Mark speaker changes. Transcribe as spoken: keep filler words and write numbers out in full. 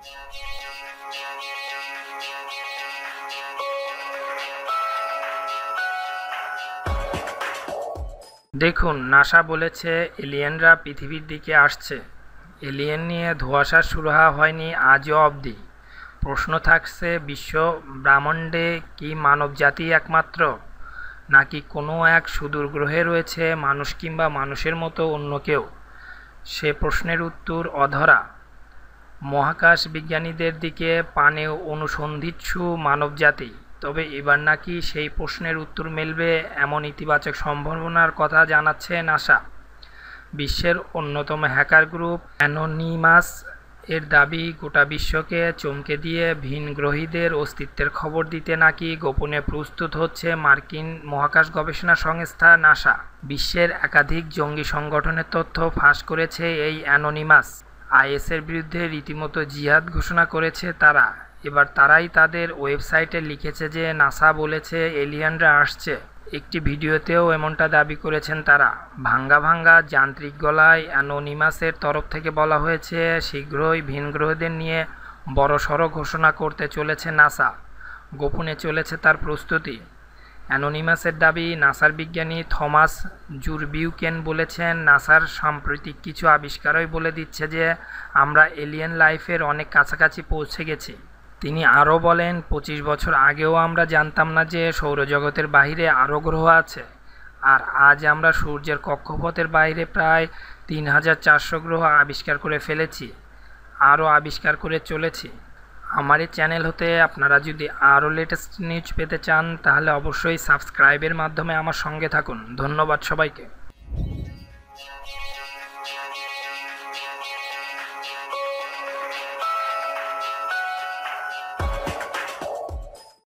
Speaker 1: দেখুন, নাসা বলেছে এলিয়েনরা পৃথিবীর দিকে আসছে। এলিয়েন নিয়ে ধোঁয়াশা শুরু হয়নি আজও অবধি। প্রশ্ন থাকছে, বিশ্ব ব্রহ্মাণ্ডে কি মানবজাতি একমাত্র, নাকি কোনো এক সুদূর গ্রহে রয়েছে মানুষ কিংবা মানুষের মতো অন্য কেউ? সে প্রশ্নের উত্তর অধরা। মহাকাশ বিজ্ঞানীদের দিকে পানে অনুসন্ধিৎসু মানবজাতি। তবে এবার নাকি সেই প্রশ্নের উত্তর মিলবে এমন ইতিবাচক সম্ভাবনার কথা জানাচ্ছে নাসা। বিশ্বের অন্যতম হ্যাকার গ্রুপ অ্যানোনিমাস এর দাবি, গোটা বিশ্বকে চমকে দিয়ে ভিনগ্রহীদের অস্তিত্বের খবর দিতে নাকি গোপনে প্রস্তুত হচ্ছে মার্কিন মহাকাশ গবেষণা সংস্থা নাসা। বিশ্বের একাধিক জঙ্গি সংগঠনের তথ্য ফাঁস করেছে এই অ্যানোনিমাস। আইএসের বিরুদ্ধে রীতিমতো জিহাদ ঘোষণা করেছে তারা। এবার তারাই তাদের ওয়েবসাইটে লিখেছে যে নাসা বলেছে এলিয়েনরা আসছে। একটি ভিডিওতেও এমনটা দাবি করেছেন তারা। ভাঙ্গা ভাঙ্গা যান্ত্রিক গলায় অ্যানোনিমাসের তরফ থেকে বলা হয়েছে, শীঘ্রই ভিনগ্রহদের নিয়ে বড়সড় ঘোষণা করতে চলেছে নাসা। গোপনে চলেছে তার প্রস্তুতি। অ্যানোনিমাসের দাবি, নাসার বিজ্ঞানী থমাস জুরবিউকেন বলেছেন, নাসার সাম্প্রতিক কিছু আবিষ্কারই বলে দিচ্ছে যে আমরা এলিয়েন লাইফের অনেক কাছাকাছি পৌঁছে গেছি। তিনি আরও বলেন, পঁচিশ বছর আগেও আমরা জানতাম না যে সৌরজগতের বাইরে আরও গ্রহ আছে। আর আজ আমরা সূর্যের কক্ষপথের বাইরে প্রায় তিন হাজার চারশো গ্রহ আবিষ্কার করে ফেলেছি, আরও আবিষ্কার করে চলেছি। আমার এই চ্যানেল হতে আপনারা যদি আরও লেটেস্ট নিউজ পেতে চান তাহলে অবশ্যই সাবস্ক্রাইবের মাধ্যমে আমার সঙ্গে থাকুন। ধন্যবাদ সবাইকে।